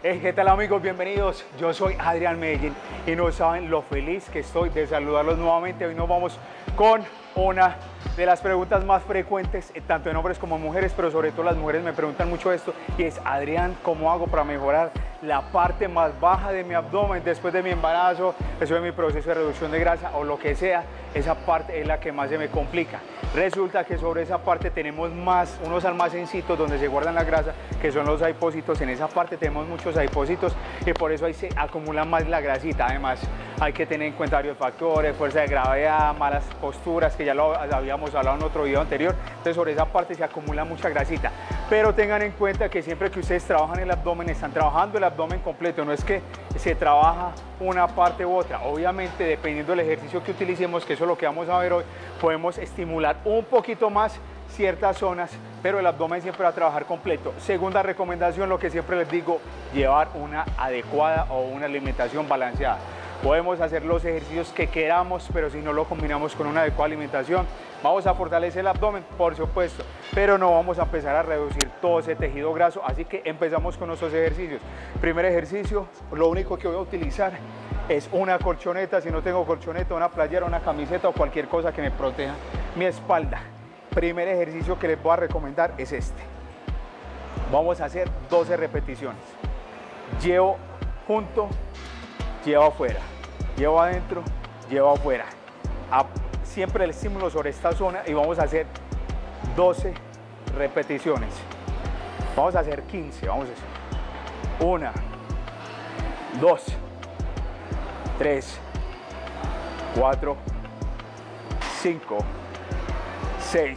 Hey, ¿qué tal amigos? Bienvenidos. Yo soy Adrián Medellín y no saben lo feliz que estoy de saludarlos nuevamente. Hoy nos vamos con una de las preguntas más frecuentes, tanto en hombres como en mujeres, pero sobre todo las mujeres me preguntan mucho esto y es: Adrián, ¿cómo hago para mejorar la parte más baja de mi abdomen después de mi embarazo, después de mi proceso de reducción de grasa o lo que sea? Esa parte es la que más se me complica. Resulta que sobre esa parte tenemos unos almacencitos donde se guardan la grasa, que son los adipósitos. En esa parte tenemos muchos adipósitos y por eso ahí se acumula más la grasita. Además, hay que tener en cuenta varios factores: fuerza de gravedad, malas posturas, que ya lo habíamos hablado en otro video anterior. Entonces, sobre esa parte se acumula mucha grasita. Pero tengan en cuenta que siempre que ustedes trabajan el abdomen, están trabajando el abdomen completo. No es que se trabaja una parte u otra. Obviamente, dependiendo del ejercicio que utilicemos, que eso es lo que vamos a ver hoy, podemos estimular un poquito más ciertas zonas, pero el abdomen siempre va a trabajar completo. Segunda recomendación, lo que siempre les digo: llevar una adecuada o una alimentación balanceada. Podemos hacer los ejercicios que queramos, pero si no lo combinamos con una adecuada alimentación, vamos a fortalecer el abdomen, por supuesto, pero no vamos a empezar a reducir todo ese tejido graso. Así que empezamos con nuestros ejercicios. Primer ejercicio, lo único que voy a utilizar es una colchoneta. Si no tengo colchoneta, una playera, una camiseta o cualquier cosa que me proteja mi espalda. Primer ejercicio que les voy a recomendar es este. Vamos a hacer 12 repeticiones. Llevo junto, llevo afuera, llevo adentro, llevo afuera. Siempre el estímulo sobre esta zona y vamos a hacer 12 repeticiones. Vamos a hacer 15, vamos a hacer 1, 2, 3, 4, 5, 6,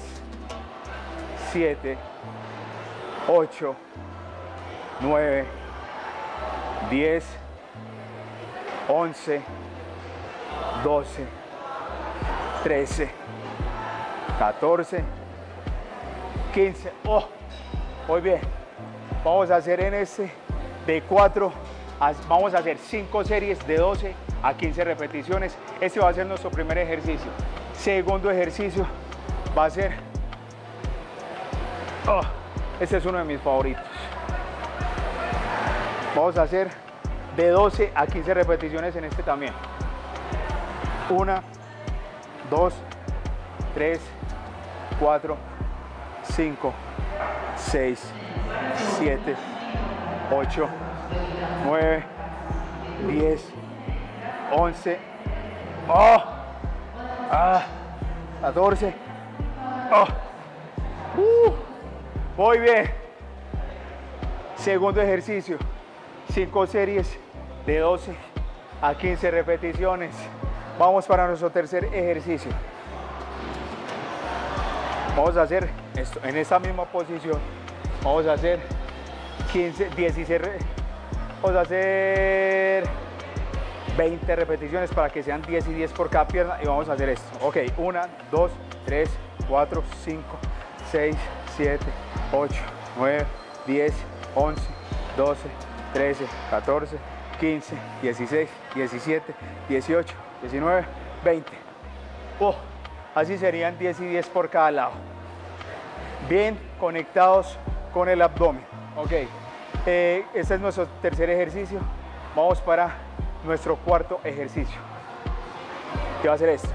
7, 8, 9, 10, 11, 12, 13, 14, 15. Muy bien. Vamos a hacer en este de 4, vamos a hacer 5 series de 12 a 15 repeticiones. Este va a ser nuestro primer ejercicio. Segundo ejercicio va a ser, este es uno de mis favoritos. Vamos a hacer de 12 a 15 repeticiones en este también. 1, 2, 3, 4, 5, 6, 7, 8, 9, 10, 11, 14. Muy bien. Segundo ejercicio, 5 series de 12 a 15 repeticiones. Vamos para nuestro tercer ejercicio. Vamos a hacer esto en esta misma posición. Vamos a hacer 16, vamos a hacer 20 repeticiones para que sean 10 y 10 por cada pierna, y vamos a hacer esto. Ok, 1, 2, 3, 4, 5, 6, 7, 8, 9, 10, 11, 12, 13, 14, 15, 16, 17, 18, 19, 20. Así serían 10 y 10 por cada lado. Bien conectados con el abdomen. Ok, este es nuestro tercer ejercicio. Vamos para nuestro cuarto ejercicio, que va a ser esto.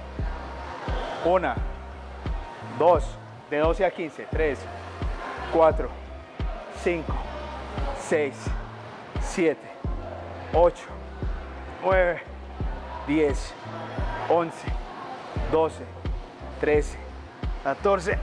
1, 2, de 12 a 15, 3, 4, 5, 6, 7, 8, 9, 10, 11, 12, 13, 14,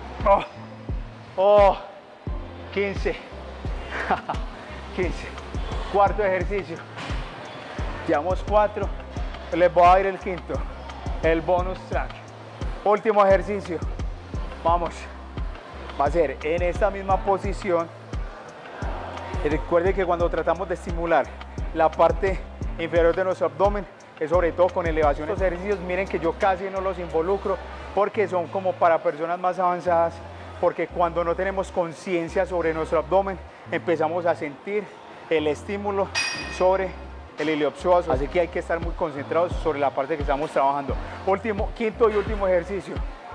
15, 15. Cuarto ejercicio. Llevamos 4, les voy a dar el quinto, el bonus track. Último ejercicio. Vamos, va a ser en esta misma posición. Recuerden que cuando tratamos de estimular la parte inferior de nuestro abdomen, es sobre todo con elevación. Estos ejercicios, miren que yo casi no los involucro porque son como para personas más avanzadas, porque cuando no tenemos conciencia sobre nuestro abdomen, empezamos a sentir el estímulo sobre el iliopsoas, así que hay que estar muy concentrados sobre la parte que estamos trabajando. Quinto y último ejercicio,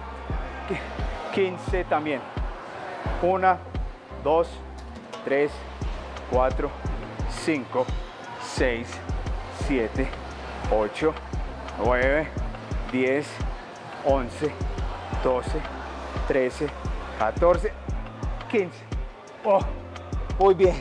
15 también. 1, 2, 3, 4, 5, 6, 7, 8, 9, 10, 11, 12, 13, 14, 15. Oh, muy bien.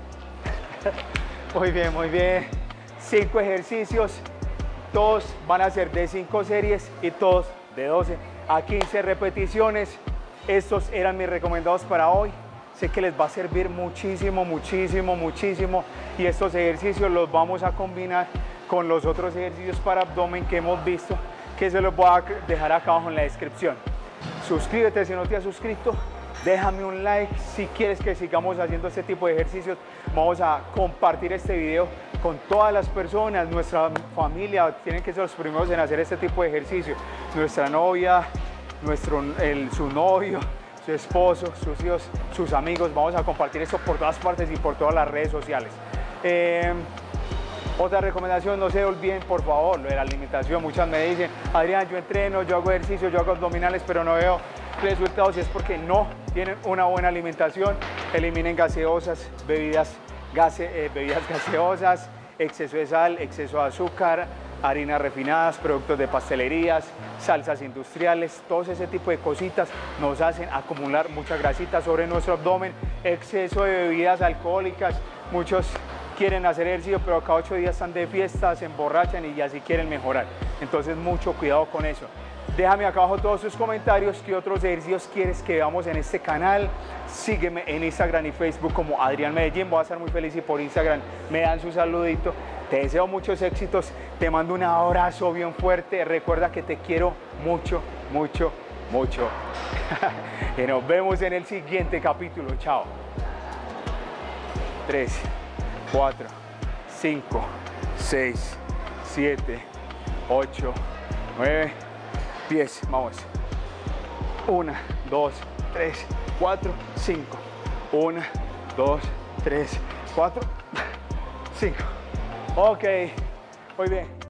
Muy bien, muy bien. 5 ejercicios. Todos van a ser de 5 series y todos de 12 a 15 repeticiones. Estos eran mis recomendados para hoy. Sé que les va a servir muchísimo, muchísimo, muchísimo. Y estos ejercicios los vamos a combinar con los otros ejercicios para abdomen que hemos visto, que se los voy a dejar acá abajo en la descripción. Suscríbete si no te has suscrito. Déjame un like si quieres que sigamos haciendo este tipo de ejercicios. Vamos a compartir este video con todas las personas. Nuestra familia tienen que ser los primeros en hacer este tipo de ejercicio. Nuestra novia, su novio, su esposo, sus hijos, sus amigos. Vamos a compartir esto por todas partes y por todas las redes sociales. Otra recomendación, no se olviden por favor lo de la alimentación. Muchas me dicen, Adrián, yo entreno, yo hago ejercicio, yo hago abdominales, pero no veo resultados, y es porque no tienen una buena alimentación. Eliminen gaseosas, bebidas gaseosas, exceso de sal, exceso de azúcar, harinas refinadas, productos de pastelerías, salsas industriales. Todo ese tipo de cositas nos hacen acumular mucha grasita sobre nuestro abdomen. Exceso de bebidas alcohólicas. Muchos quieren hacer ejercicio, pero cada 8 días están de fiesta, se emborrachan y así quieren mejorar. Entonces mucho cuidado con eso. Déjame acá abajo todos sus comentarios, qué otros ejercicios quieres que veamos en este canal. Sígueme en Instagram y Facebook como Adrián Medellín. Voy a estar muy feliz si por Instagram me dan su saludito. Te deseo muchos éxitos, te mando un abrazo bien fuerte. Recuerda que te quiero mucho, mucho, mucho. Y nos vemos en el siguiente capítulo. Chao. 3, 4, 5, 6, 7, 8, 9, 10. Vamos. 1, 2, 3, 4, 5. 1, 2, 3, 4, 5. Ok, muy bien.